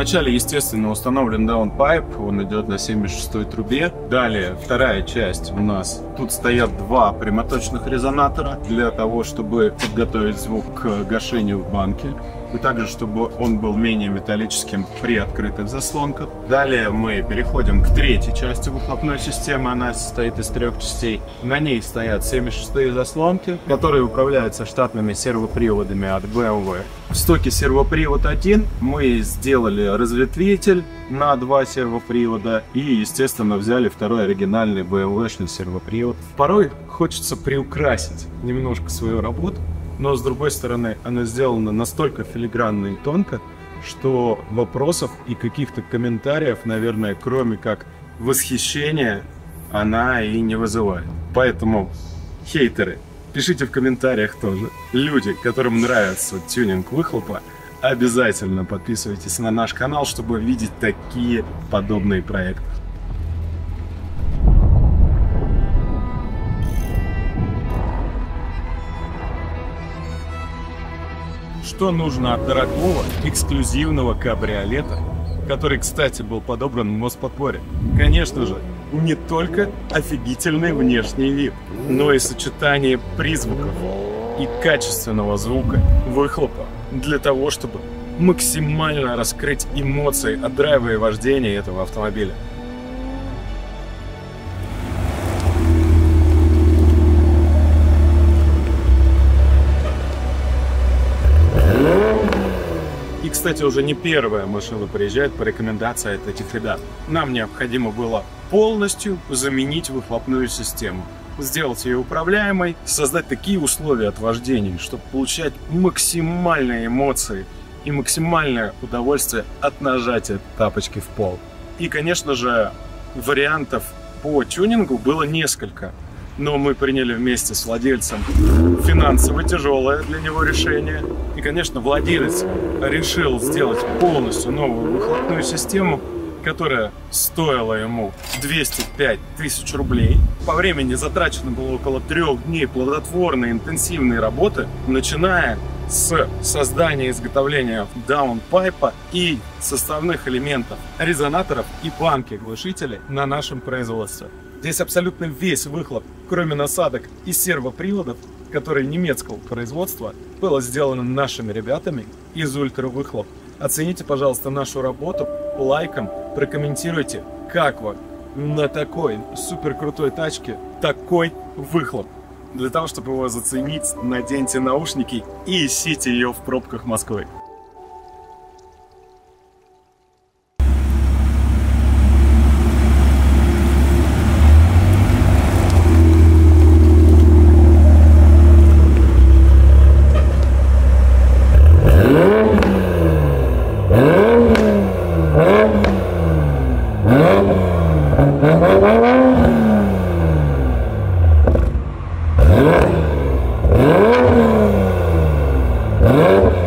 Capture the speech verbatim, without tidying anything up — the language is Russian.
Вначале, естественно, установлен даунпайп, он идет на семьдесят шестой трубе. Далее, вторая часть у нас. Тут стоят два прямоточных резонатора для того, чтобы подготовить звук к гашению в банке. И также, чтобы он был менее металлическим при открытых заслонках. Далее мы переходим к третьей части выхлопной системы. Она состоит из трех частей. На ней стоят семьдесят шестые заслонки, которые управляются штатными сервоприводами от бэ эм вэ. В стоке сервопривод один. Мы сделали разветвитель на два сервопривода и, естественно, взяли второй оригинальный бэ эм вэ-шный сервопривод. Порой хочется приукрасить немножко свою работу, но, с другой стороны, она сделана настолько филигранно и тонко, что вопросов и каких-то комментариев, наверное, кроме как восхищения, она и не вызывает. Поэтому, хейтеры, пишите в комментариях тоже. Люди, которым нравится тюнинг выхлопа, обязательно подписывайтесь на наш канал, чтобы видеть такие подобные проекты. Что нужно от дорогого, эксклюзивного кабриолета, который, кстати, был подобран в Мосподпоре? Конечно же, не только офигительный внешний вид, но и сочетание призвуков и качественного звука выхлопа для того, чтобы максимально раскрыть эмоции от драйва и вождения этого автомобиля. И, кстати, уже не первая машина приезжает по рекомендации от этих ребят. Нам необходимо было полностью заменить выхлопную систему, сделать ее управляемой, создать такие условия от вождения, чтобы получать максимальные эмоции и максимальное удовольствие от нажатия тапочки в пол. И, конечно же, вариантов по тюнингу было несколько. Но мы приняли вместе с владельцем финансово тяжелое для него решение. И, конечно, владелец решил сделать полностью новую выхлопную систему, которая стоила ему двести пять тысяч рублей. По времени затрачено было около трех дней плодотворной интенсивной работы, начиная с создания и изготовления даунпайпа и составных элементов резонаторов и банки глушителей на нашем производстве. Здесь абсолютно весь выхлоп, кроме насадок и сервоприводов, которые немецкого производства, было сделано нашими ребятами из Ультравыхлоп. Оцените, пожалуйста, нашу работу лайком, прокомментируйте, как вам на такой супер крутой тачке такой выхлоп. Для того, чтобы его заценить, наденьте наушники и ищите ее в пробках Москвы. Oh,